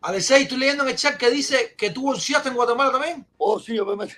Alexei, estoy leyendo en el chat que dice que tú bolseaste en Guatemala también. Oh, sí, yo me metí.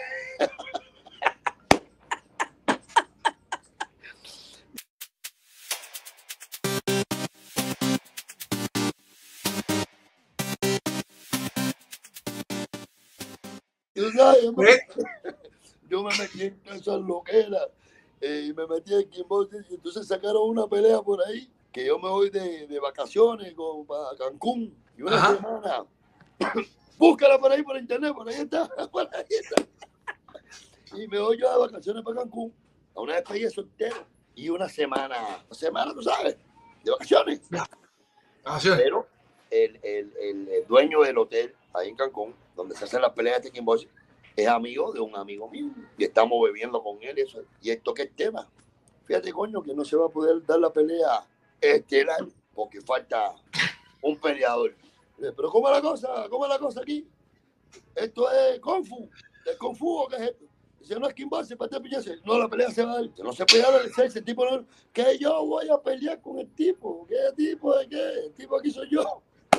Tú sabes, yo me metí en esas loqueras y me metí en kickboxing y entonces sacaron una pelea por ahí que yo me voy de vacaciones para Cancún y una semana. Búscala por ahí por internet, por ahí está, por ahí está. Y me voy yo de vacaciones para Cancún a una despedida soltero y una semana, tú sabes, de vacaciones. Pero el dueño del hotel ahí en Cancún, donde se hacen las peleas de kickboxing, es amigo de un amigo mío y estamos bebiendo con él eso. Y esto que es tema. Fíjate, coño, que no se va a poder dar la pelea estelar porque falta un peleador. Pero ¿cómo es la cosa? ¿Cómo es la cosa aquí? Esto es Kung Fu. ¿Es Kung Fu o qué es esto? Dice, no es kickboxing, para pillarse. No, la pelea se va a dar. No se puede dar ese tipo. No, que yo voy a pelear con el tipo. ¿Qué tipo de qué? El tipo aquí soy yo.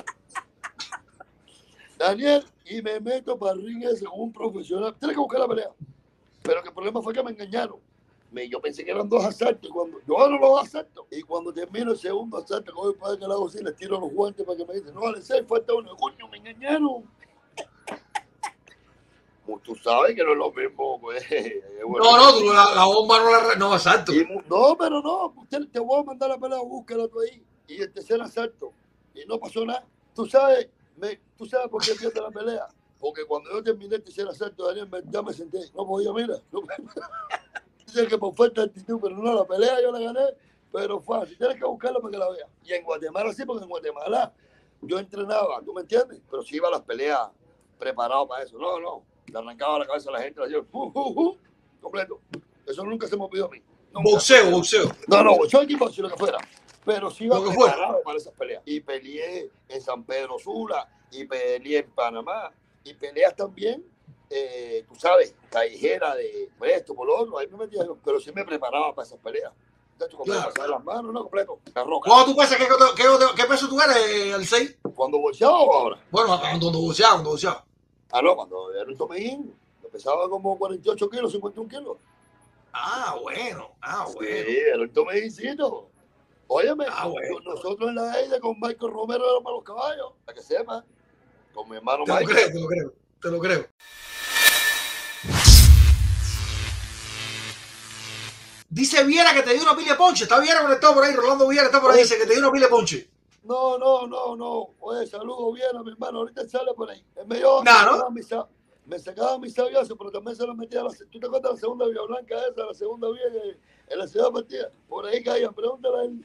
Daniel, y me meto para el ring ese como un profesional. Tienes que buscar la pelea. Pero que el problema fue que me engañaron. Yo pensé que eran 2 asaltos. Cuando, yo hago los asaltos. Y cuando termino el segundo asalto, como el padre que le hago así, les tiro los guantes para que me dicen, no, Alexei, falta uno. Coño, me engañaron. Tú sabes que no es lo mismo. Pues. Bueno, no, la bomba no asalto. No, pero no. Te voy a mandar la pelea, búscala tú ahí. Y el tercer asalto. Y no pasó nada. Tú sabes por qué pierde la pelea. Porque cuando yo terminé el tercer asalto, Daniel, ya me senté. No podía, mira. Dice que por falta de actitud, pero no, la pelea yo la gané, pero fácil. Tienes que buscarla para que la veas. Y en Guatemala sí, porque en Guatemala yo entrenaba, ¿tú me entiendes? Pero sí iba a las peleas preparado para eso. No. Le arrancaba la cabeza a la gente, la llevo, completo. Eso nunca se me olvidó a mí. Nunca. Boxeo. No, boxeo equipo, si lo que fuera. Pero sí iba preparado para esas peleas. Y peleé en San Pedro Sula, y peleé en Panamá, y peleas también, tú sabes, callejera de esto, por lo otro, ahí me metía yo, pero sí me preparaba para esas peleas. De hecho, cuando me pasaba las manos, no, completo, la roca. ¿Cuándo tú pesas? ¿Qué peso tú eres, Alexei? ¿Cuando boxeaba o ahora? Bueno, cuando boxeaba. No, cuando era un tomeín, pesaba como 48 kilos, 51 kilos. Bueno. Sí, era un tomeíncito. Óyeme, nosotros en la EIDE con Michael Romero éramos los caballos, para que sepa. Con mi hermano Michael. Te lo creo. Dice Viera que te dio una pila de ponche. Está Viera conectado por ahí. Rolando Viera está por ahí. Dice que te dio una pila de ponche. No. Oye, saludo Viera, mi hermano. Ahorita sale por ahí. Me sacaba mis sabiazos, pero también se lo metía a la... ¿Tú te acuerdas de la segunda vía blanca esa? La segunda vía en la ciudad partida. Por ahí caían. Pregúntale a él.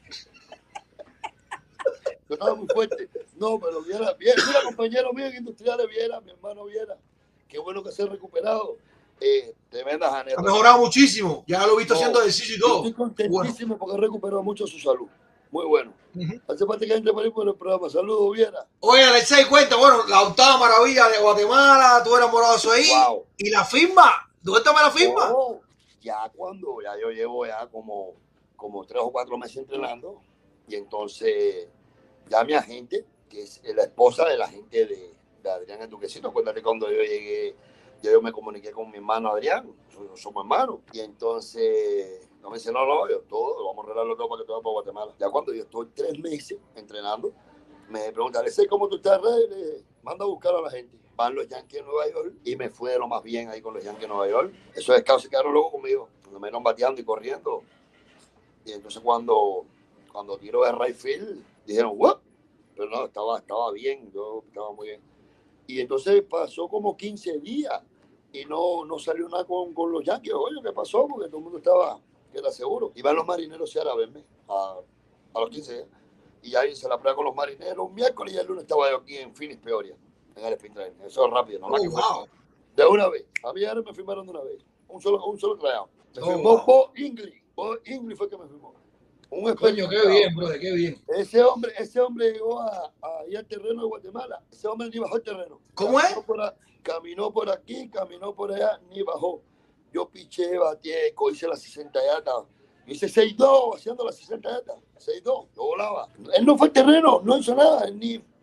Yo estaba muy fuerte. No, pero Viera, compañero mío en Industriales, Viera, mi hermano Viera. Qué bueno que se ha recuperado. Tremendas anécdotas. Ha mejorado muchísimo. Ya lo he visto haciendo ejercicio y todo. Estoy contentísimo porque ha recuperado mucho su salud. Muy bueno. Hace falta que entre por ahí por el programa. Saludos, Viera. Oye, Alexei, cuenta, bueno, la octava maravilla de Guatemala, tú eras ahí. Wow. ¿Y la firma? ¿Dónde está la firma? Ya yo llevo ya como 3 o 4 meses entrenando. Y entonces, ya mi agente, que es la esposa de la agente de Adrián el Duquecito, acuérdate cuando yo llegué, yo me comuniqué con mi hermano Adrián, somos hermanos. Y entonces, me dice, no, yo todo, vamos a arreglarlo todo para que tú vayas para Guatemala. Ya cuando yo estoy 3 meses entrenando, me pregunta, Alexei, ¿cómo tú estás? Le manda a buscar a la gente. Van los Yankees de Nueva York y me fue de lo más bien ahí con los Yankees de Nueva York. Esos scouts se quedaron luego conmigo, cuando me iban bateando y corriendo. Y entonces cuando tiro de right field, dijeron, ¿what? Pero no, estaba bien, yo estaba muy bien. Y entonces pasó como 15 días y no salió nada con los Yankees. Oye, ¿qué pasó? Porque todo el mundo estaba, que era seguro. Iban los marineros a verme a los 15 días. Y ahí hice la prueba con los marineros un miércoles y el lunes estaba yo aquí en Phoenix, Peoria, en el Spring Training. Eso es rápido, ¿no? Wow. De una vez. A mí ya me firmaron de una vez. Un solo tryout. Me firmó Bo English. Bo English fue que me firmó. Coño, qué bien, brother, qué bien. Ese hombre llegó ahí al terreno de Guatemala. Ese hombre ni bajó el terreno. ¿Cómo es? Caminó por aquí, caminó por allá, ni bajó. Yo piché, bateé, hice las 60 yatas. Yo hice 6-2 haciendo las 60 yatas. 6-2, yo volaba. Él no fue al terreno, no hizo nada. Él ni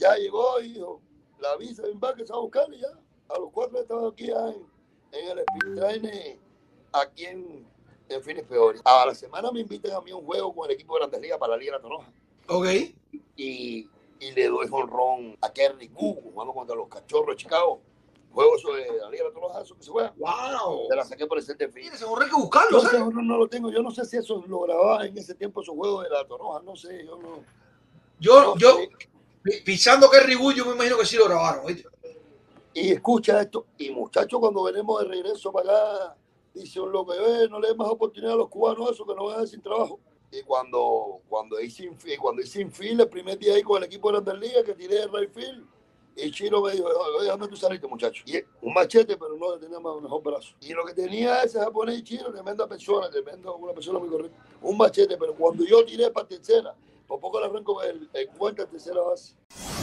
ya llegó y dijo, la visa de que se va a buscar y ya. A los 4 estaba aquí ya en el Speed Train aquí en Phoenix Peoria. A la semana me invitan a mí a un juego con el equipo de Grandes Ligas para la Liga de la Toronja. Ok. Y le doy jonrón a Kerry Gu jugando contra los Cachorros de Chicago. Juego sobre la Liga de la Toronja, eso que se juega. ¡Wow! Se la saqué por el center field. Mira, ese jonrón hay que buscarlo, ¿sabes? Ese jonrón no lo tengo. Yo no sé si eso lo grababa en ese tiempo, esos juegos de la Toronja. No sé, yo no. Yo pisando Kerry Gu, yo me imagino que sí lo grabaron, ¿viste? Y escucha esto. Y muchachos, cuando venimos de regreso para acá, dice un loco, no le den más oportunidad a los cubanos, eso que no van a dejar sin trabajo. Y cuando hice infield el primer día ahí con el equipo de Grandes Ligas, que tiré el right field, y Chiro me dijo, déjame tú saliste, muchacho. Y un machete, pero no tenía más mejor brazo. Y lo que tenía ese japonés y Chiro, tremenda persona, una persona muy correcta. Un machete, pero cuando yo tiré para tercera, por poco le arranco el cuenta en tercera base.